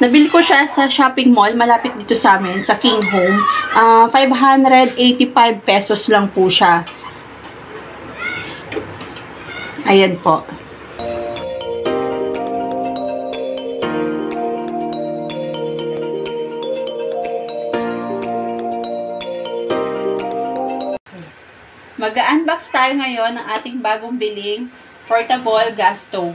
Nabili ko siya sa shopping mall, malapit dito sa amin, sa King Home. 585 pesos lang po siya. Ayan po. Mag-unbox tayo ngayon ng ating bagong biling portable gas stove.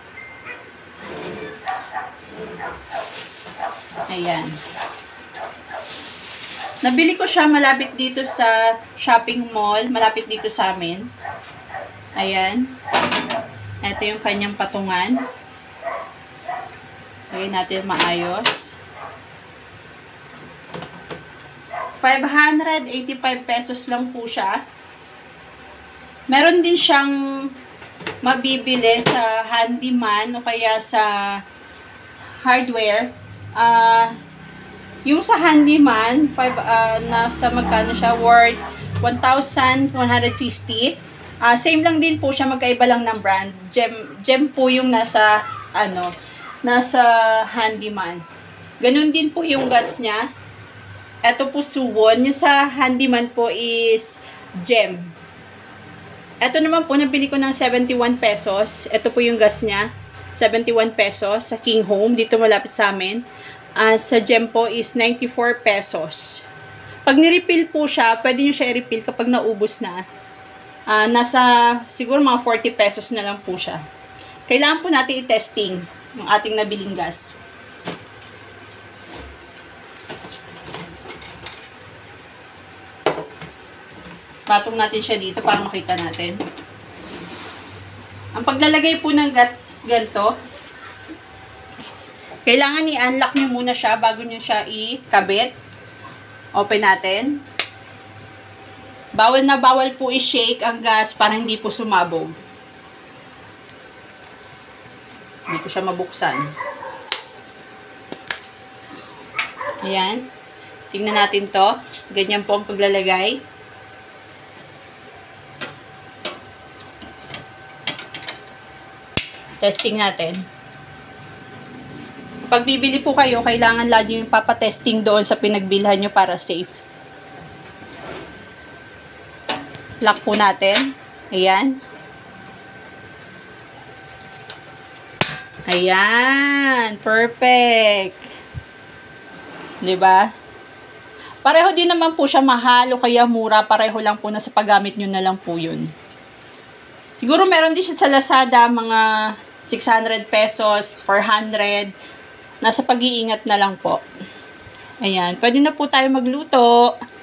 Ayan. Nabili ko siya malapit dito sa shopping mall, malapit dito sa amin. Ayan. Ito yung kanyang patungan. Lagyan natin maayos. 585 pesos lang po siya. Meron din siyang mabibili sa handyman o kaya sa hardware. Yung sa handyman, nasa magkano siya? Worth 1,150. Same lang din po siya, magkaiba lang ng brand. Gem po yung nasa handyman. Ganun din po yung gas niya. Ito po suwon. Yung sa handyman po is gem. Ito naman po, nabili ko ng 71 pesos. Ito po yung gas niya. 71 pesos sa King Home. Dito malapit sa amin. Sa gem po is 94 pesos. Pag nirefill po siya, pwede nyo siya i-refill kapag naubos na. Nasa siguro mga 40 pesos na lang po siya. Kailangan po natin i-testing yung ating nabiling gas. Patong natin siya dito para makita natin. Ang paglalagay po ng gas ganito, kailangan i-unlock nyo muna siya bago nyo siya i-kabit. Open natin. Bawal na bawal po i-shake ang gas para hindi po sumabog. Hindi ko siya mabuksan. Ayan. Tingnan natin to. Ganyan po ang paglalagay. Testing natin. Pag bibili po kayo, kailangan lagi yung papatesting doon sa pinagbilhan nyo para safe. Lock po natin. Ayan. Ayan. Perfect. Diba? Pareho din naman po siya mahal o kaya mura. Pareho lang po na sa paggamit nyo na lang po yun. Siguro meron din siya sa Lazada, mga 600 pesos, 400. Nasa pag-iingat na lang po. Ayan. Pwede na po tayo magluto.